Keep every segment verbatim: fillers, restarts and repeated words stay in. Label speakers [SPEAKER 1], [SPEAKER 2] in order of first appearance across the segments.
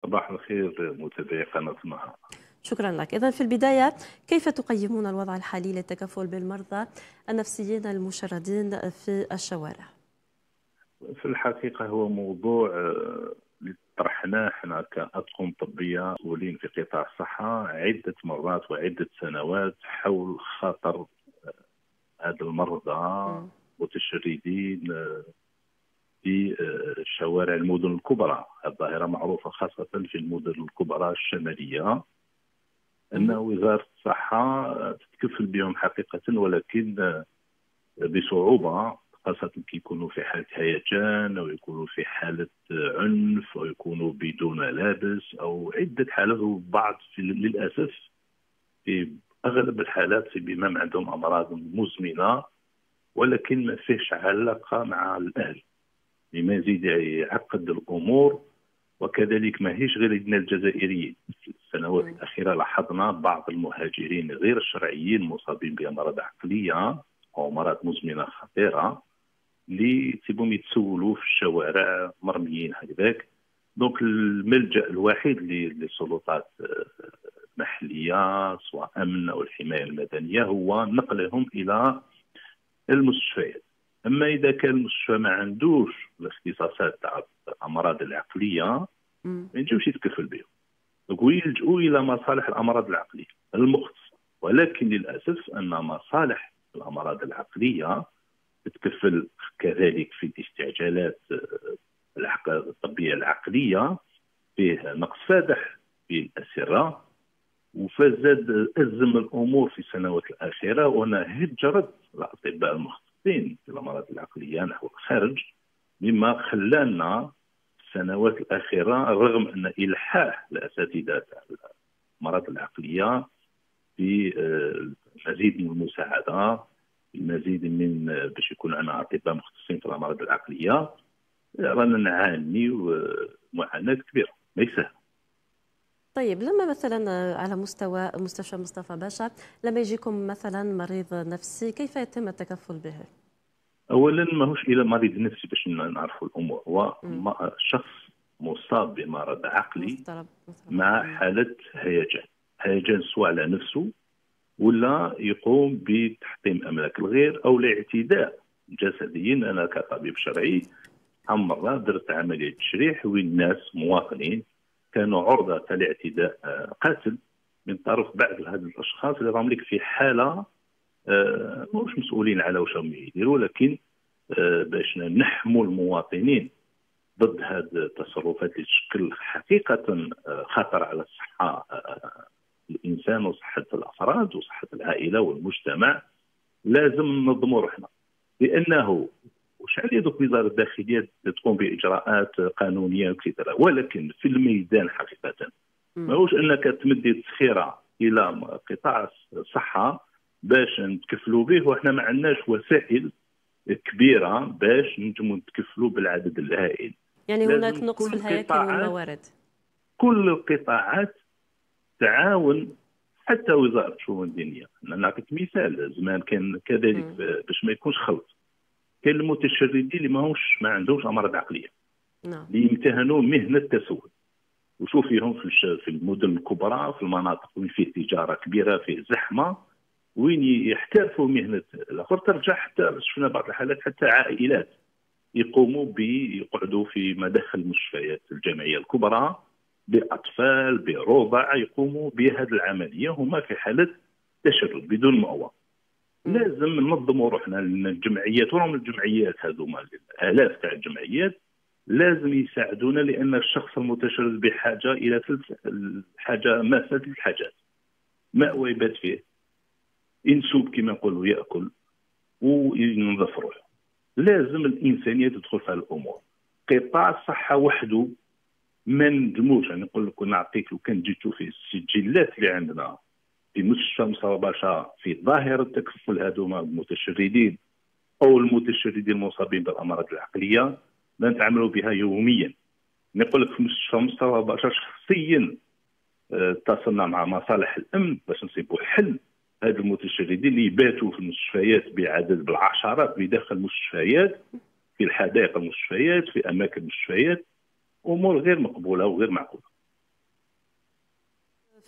[SPEAKER 1] صباح الخير متابعي قناة النهار.
[SPEAKER 2] شكرا لك. إذن في البداية، كيف تقيمون الوضع الحالي للتكفل بالمرضى النفسيين المشردين في الشوارع؟
[SPEAKER 1] في الحقيقة هو موضوع آه، اللي طرحناه احنا كأطقم طبية مسؤولين في قطاع الصحة عدة مرات وعدة سنوات حول خطر هذا المرضى
[SPEAKER 2] مم.
[SPEAKER 1] متشردين آه، في آه، شوارع المدن الكبرى. الظاهرة معروفة خاصة في المدن الكبرى الشمالية، أن
[SPEAKER 2] مم.
[SPEAKER 1] وزارة الصحة تتكفل بهم حقيقة، ولكن بصعوبة، خاصة كي يكونوا في حالة هيجان أو يكونوا في حالة عنف أو يكونوا بدون ملابس أو عدة حالات. وبعض في للأسف في أغلب الحالات في بمن عندهم أمراض مزمنة، ولكن ما فيش علاقة مع الأهل لما يزيد يعقد الأمور. وكذلك ما هيش غير عندنا الجزائريين، في السنوات
[SPEAKER 2] مم.
[SPEAKER 1] الأخيرة لاحظنا بعض المهاجرين غير الشرعيين مصابين بأمراض عقلية أو أمراض مزمنة خطيرة اللي تيبهم يتسولوا في الشوارع مرميين هكذاك. دونك الملجأ الوحيد للسلطات المحلية سواء أمن أو الحماية المدنية هو نقلهم إلى المستشفيات. أما إذا كان المستشفى ما عندوش الاختصاصات تاع الأمراض العقلية
[SPEAKER 2] مم.
[SPEAKER 1] ما ينجمش يتكفل بهم، دونك يلجؤوا إلى مصالح الأمراض العقلية المختصة. ولكن للأسف أن مصالح الأمراض العقلية تتكفل كذلك في الاستعجالات الطبية العقلية، فيه نقص فادح في الأسرة، وفزاد أزم الأمور في السنوات الأخيرة، وأنا هجرت الأطباء المختصين في الأمراض العقلية نحو الخارج، مما خلانا السنوات الأخيرة رغم أن إلحاح الأساتذة الأمراض العقلية في المزيد من المساعدة، المزيد من باش يكون عندنا أطباء مختصين في الأمراض العقلية، رانا نعاني معاناة كبيرة ما يسهل.
[SPEAKER 2] طيب، لما مثلا على مستوى مستشفى مصطفى باشا، لما يجيكم مثلا مريض نفسي، كيف يتم التكفل به؟
[SPEAKER 1] اولا ماهوش الى مريض نفسي باش نعرفوا الامور، هو
[SPEAKER 2] مم.
[SPEAKER 1] شخص مصاب بمرض عقلي
[SPEAKER 2] مضطرب مضطرب
[SPEAKER 1] مع
[SPEAKER 2] عقلي.
[SPEAKER 1] حاله هيجان، هيجان سواء على نفسه ولا يقوم بتحطيم املاك الغير او الاعتداء جسديا. انا كطبيب شرعي كم مره درت عمليه تشريح وين ناس مواطنين كانوا عرضه لاعتداء قاتل من طرف بعض هذه الاشخاص اللي راهم لك في حاله آه مش مسؤولين على واش راهم يديروا، لكن آه باش نحموا المواطنين ضد هذه التصرفات اللي تشكل حقيقه آه خطر على الصحه آه الانسان وصحه الافراد وصحه العائله والمجتمع. لازم ننظموا روحنا، لانه وش عليه دوك وزاره الداخليه تقوم باجراءات قانونيه وكذا، ولكن في الميدان حقيقه ماهوش انك تمد التسخيره الى قطاع الصحه باش نتكفلوا به وحنا ما عندناش وسائل كبيره باش نجموا نتكفلوا بالعدد الهائل.
[SPEAKER 2] يعني هناك
[SPEAKER 1] لازم
[SPEAKER 2] نقص
[SPEAKER 1] كل
[SPEAKER 2] في الهياكل
[SPEAKER 1] القطاعات
[SPEAKER 2] والموارد.
[SPEAKER 1] كل القطاعات تعاون، حتى وزاره الشؤون الدينيه. نعطيك مثال، زمان كان كذلك
[SPEAKER 2] مم.
[SPEAKER 1] باش ما يكونش خلط، كان المتشردين اللي ماهوش ما عندهمش امراض عقليه
[SPEAKER 2] نعم.
[SPEAKER 1] اللي يمتهنوا مهنه التسول، وشوف فيهم في في المدن الكبرى في المناطق وين فيه تجاره كبيره فيه زحمه وين يحترفوا مهنه الاخر. ترجع حتى شفنا بعض الحالات حتى عائلات يقوموا بيقعدوا في مداخل المستشفيات الجامعيه الكبرى باطفال برضع، يقوموا بهذه العمليه هما في حاله تشرد بدون مأوى. لازم ننظموا روحنا، لان الجمعيات وراهم الجمعيات هذوما الالاف تاع الجمعيات لازم يساعدونا، لان الشخص المتشرد بحاجه الى ثلاث حاجه ماسه ثلاث حاجات: ماء يبات فيه، ينسوب كما نقولوا ياكل، وينظف روحه. لازم الانسانيه تدخل في هذه الامور. قطاع الصحه وحده ما نجموش. يعني نقول لك ونعطيك، لو كان جيتوا في السجلات اللي عندنا في مستشفى مصطفى باشا في ظاهره تكفل هذوما المتشردين او المتشردين المصابين بالامراض العقليه، لا نتعاملوا بها يوميا. نقول لك في مستشفى مصطفى باشا شخصيا اتصلنا مع مصالح الامن باش نصيبوا حل هاد المتشردين اللي يباتوا في المستشفيات بعدد بالعشرات بداخل المستشفيات، في الحدائق المستشفيات، في اماكن المستشفيات. امور غير مقبوله وغير معقوله.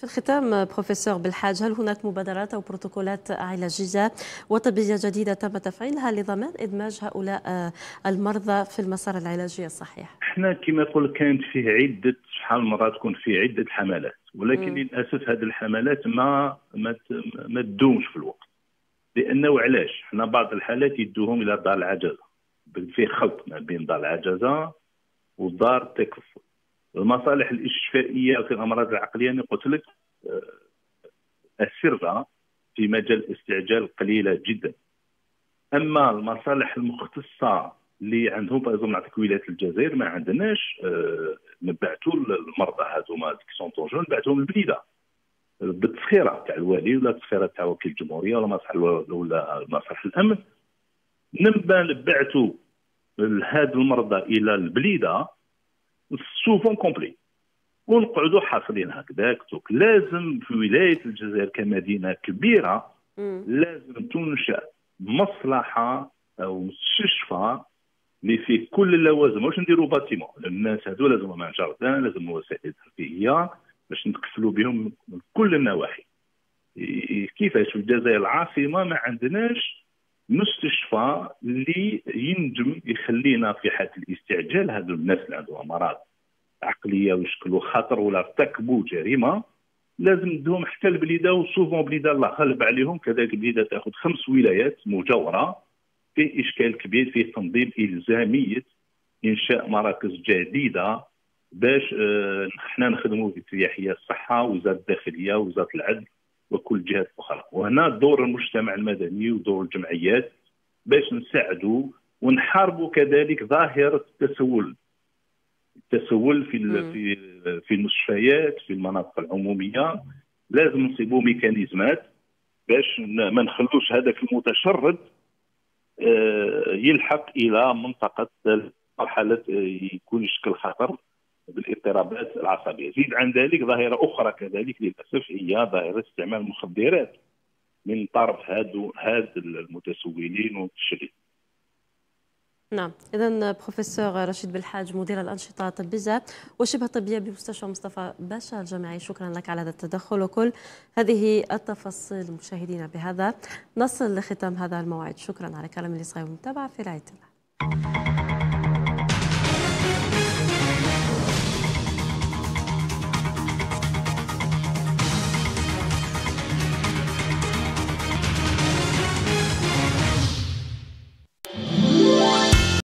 [SPEAKER 2] في الختام بروفيسور بالحاج، هل هناك مبادرات أو بروتوكولات علاجية وطبية جديدة تم تفعيلها لضمان إدماج هؤلاء المرضى في المسار العلاجي الصحيح؟
[SPEAKER 1] احنا كما قلت كانت فيه عدة شحال مرة تكون فيه عدة حملات، ولكن
[SPEAKER 2] م.
[SPEAKER 1] للأسف هذه الحملات ما ما ما تدومش في الوقت. لأنه علاش؟ احنا بعض الحالات يدوهم إلى دار العجزة، فيه خلط ما بين دار العجزة ودار التكفل. المصالح الاستشفائية في الأمراض العقلية أنا قلت لك السرة في مجال الاستعجال قليلة جدا. أما المصالح المختصة اللي عندهم بازوم نعطيك ولاية الجزائر ما عندناش، أه نبعثوا المرضى هذوما ديك سونطونجون نبعثوهم للبليده بالتسخيره تاع الوالي ولا التسخيره تاع وكيل الجمهوريه ولا مصلحه ولا مصلحه الامن. نبدا نبعثوا هاد المرضى الى البليده سوفون كومبلي ونقعدوا حاصلين هكذاك. لازم في ولايه الجزائر كمدينه كبيره لازم تنشا مصلحه او مستشفى اللي فيه كل اللوازم، واش نديروا باتيمون الناس هذو لازم معهم جاردان، لازم وسائل ترفيهيه باش نتكفلوا بهم من كل النواحي. كيفاش في الجزائر العاصمه ما عندناش مستشفى اللي ينجم يخلينا في حاله الاستعجال هذو الناس اللي عندهم امراض عقليه ويشكلوا خطر ولا ارتكبوا جريمه لازم ندوهم حتى البليده. وسوفون بليده الله غالب عليهم، كذلك البليده تاخذ خمس ولايات مجاوره، فيه اشكال كبير، فيه تنظيم الزاميه انشاء مراكز جديده باش اه نحن نخدموا بارتياحيه الصحه، وزاره الداخليه وزاره العدل وكل الجهات الاخرى. وهنا دور المجتمع المدني ودور الجمعيات باش نساعدوا ونحاربوا كذلك ظاهره التسول التسول في في في المستشفيات في المناطق العموميه. لازم نصيبوا ميكانيزمات باش ما نخلوش هذاك المتشرد يلحق الى منطقه مرحله يكون يشكل خطر بالاضطرابات العصبيه. زيد عن ذلك ظاهره اخرى كذلك للاسف هي ظاهره استعمال المخدرات من طرف هادو هاد المتسولين والمتشردين.
[SPEAKER 2] نعم، إذا بروفيسور رشيد بالحاج مدير الأنشطة الطبية وشبه طبية بمستشفى مصطفى باشا الجامعي، شكرا لك على هذا التدخل وكل هذه التفاصيل. مشاهدينا بهذا نصل لختام هذا الموعد، شكرا على كلام الإصغاء والمتابعة، في رعاية الله.